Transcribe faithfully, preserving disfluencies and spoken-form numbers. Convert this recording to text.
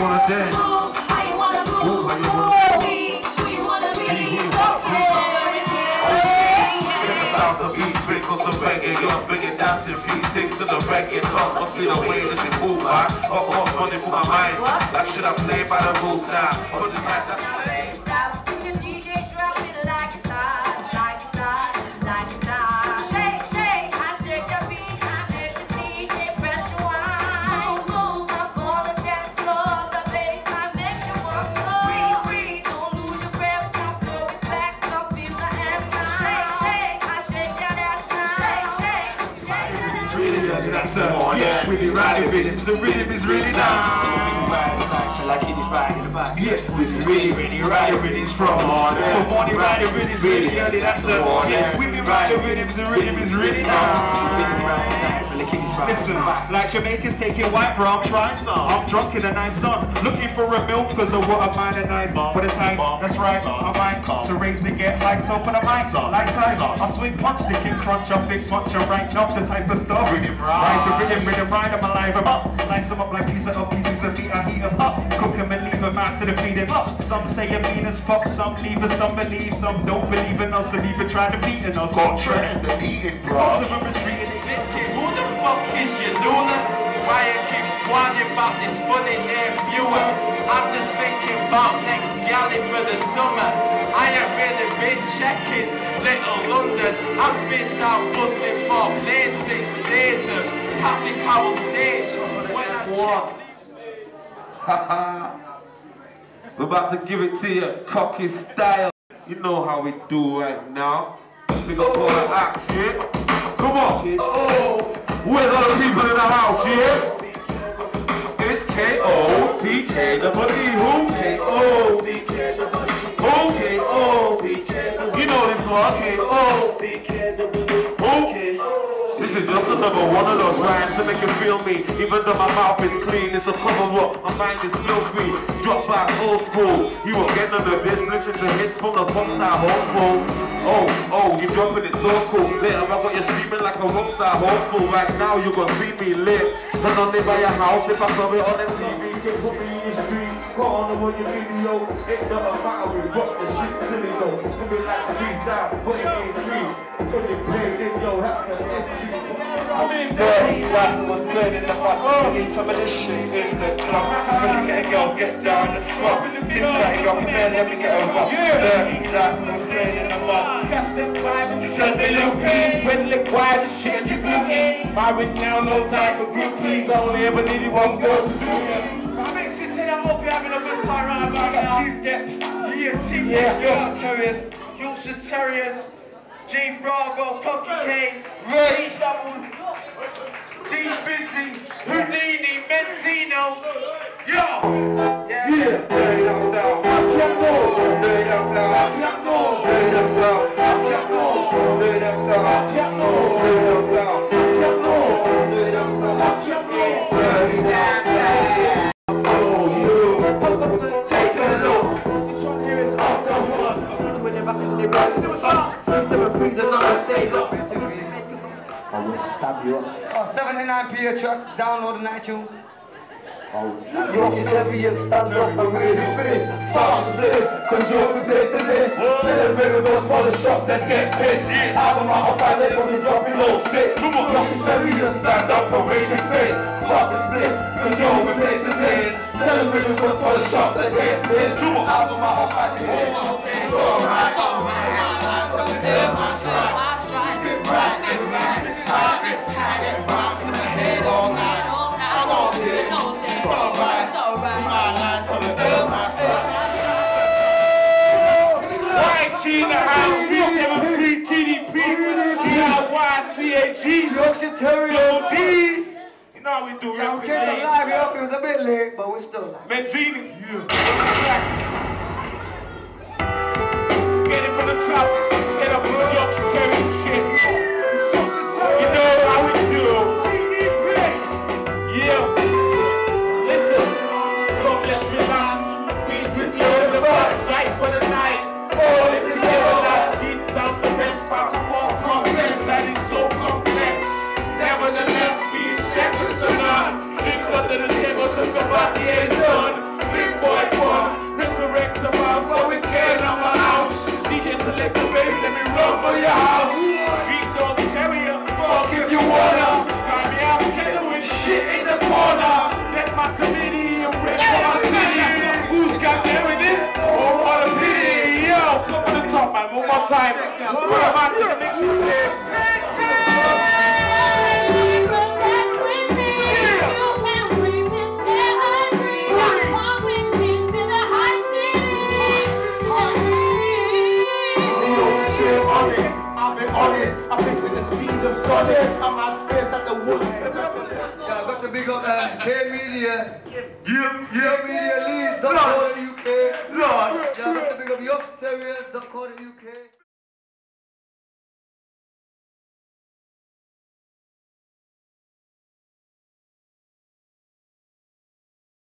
wanna dance? Move, how you wanna move? Move, how you wanna be? Who you wanna be? Sounds of East, sprinkles of reggae, young, bring it dancing feet, sing to the reggae, talk must be the way that you move, man. Of course, running through my mind, like should I play by the rules now? Put it like that. The D J drops it like it's hot, like it's hot, like it's hot. Shake, shake, I shake the beat, I make the D J press your wine. Move, move, up on the dance floor, the baseline makes you work. Breathe, breathe, don't lose your breath, don't go back, don't feel the ass. Shake, shake. That's a yeah, we be riding rhythms, the rhythm is really nice. Like it is right in the back. Yeah, we be really, really riding rhythms from morning. From morning riding rhythms really early, that's a yeah, we be riding rhythms, the rhythm is really nice. Listen, like Jamaicans taking white rum, try some. I'm drunk in a nice sun, looking for a milk because of what I mind and nice. But it's high, that's right, I might to raves and get hyped up on a mic. Like time, I swing punch, the king crunch, I think much, I rank up the type of stuff. Rhythm ride, the rhythm, rhythm ride, I'm alive, I'm up. Slice them up like pieces of pieces of meat, I heat them up. Cook them and leave them out to the feeding up. Some say I'm mean as fuck, some leave us, some believe, some don't believe in us, and even try to beat in us. Got trend and eating, bro. Most of them retreating. Who the fuck is you, Luna? Why it keeps whining about this funny name viewer? I'm just thinking about next galley for the summer. I ain't really been checking Little London. I've been down bustling for planes since days of Catholic Powell stage. When I check. Haha. We're about to give it to you, Kockee style. You know how we do right now. We got all the act, yeah? Come on. Oh. Where's all the people in the house, yeah? It's K O C K W who? K O C K W who? K O C K W. You know this one. K O C K W who? This is just another one of those rhymes to make you feel me. Even though my mouth is clean, it's a cover up. My mind is filthy. Drop by old school. You won't get none of this. Listen to hits from the pop star hopeful. Oh, oh, you're dropping it so cool. Later I got you screaming like a rockstar hopeful. Right now you gonna see me lit. Turn on it by your house if I saw it on M T V. You can put me in the street. Go on over your video. It doesn't matter, we rock the shit silly though. Moving like the freestyle, put it in three. Put it played in yo, that's the energy. Dirty rap was played in the bus. I need some of this shit in the club. If you get a girl, get down the scrub. Think that you can man, let me get a rock. Dirty rap was played in the bus. Catch them vibes, send me little peas. When lick wide, the shit you boogie. Married now, no time for groupies. Only ever needed one girl to do it. I make shit to you, I hope you're having a good time right about now. Keith Depth, yeah, Yorkshire Terrierz, Yorkshire Terrierz, G Bravo, Kockee K, D Double, D Busy, Houdini, Mezzino, yo! Yeah! Yeah! Dirty down south, I can't go! Dirty down south, I can't go! Dirty down south, I can't go! Dirty down south, I can't go! Dirty down south, I can't go! Dirty down south, I can't go! Dirty down south! Oh, you! Take a look! This one here is off the hook! When you're back in the right, see what's up? three seven three, the number say look! I will stab you up. Oh, seventy-nine p a track, download on iTunes. Yorkshire Terrierz, stand up and raise your fist. Start the bliss, cause you're the place to this. Celebrate with us for the shots, let's get pissed. Album out of five, let's fucking drop it low six. Yorkshire Terrierz, stand up and raise your fist. Start the split, cause you're the place to this. Celebrate with us for the shots, let's get pissed. Album out of five, it's alright. It's alright. It's alright. Get right, get right, get tight, get tight, get right to the head all night. I'm on this. It's alright, it's alright. My line to the earth, my stride. Y G in the house, three seven three T D P, D R Y C A G, Yorkshire Terrierz, D. You know how we do, yeah, we came to live here up, it was a bit late, but we're still live. Mezzini. Yeah. Let's get it from the top, set up this Yorkshire Terrierz shit. You know how we do. Yeah. Listen, come let's relax. We grizzly on the vibes, right for the night. All it together, that seat sound the best part of our process that is so complex. Nevertheless, be second to none. Drink under the table, took a body and done. One more time. Put them on to the mixing tape. Honest, I think with the speed of Sonic, I'm out fierce at the wood. Yeah, I got to big up um, K Media. Yeah, yeah. K Media Leeds dot co dot U K. Lord. Yeah, I got to big up Yorkshire Terrierz dot co dot U K.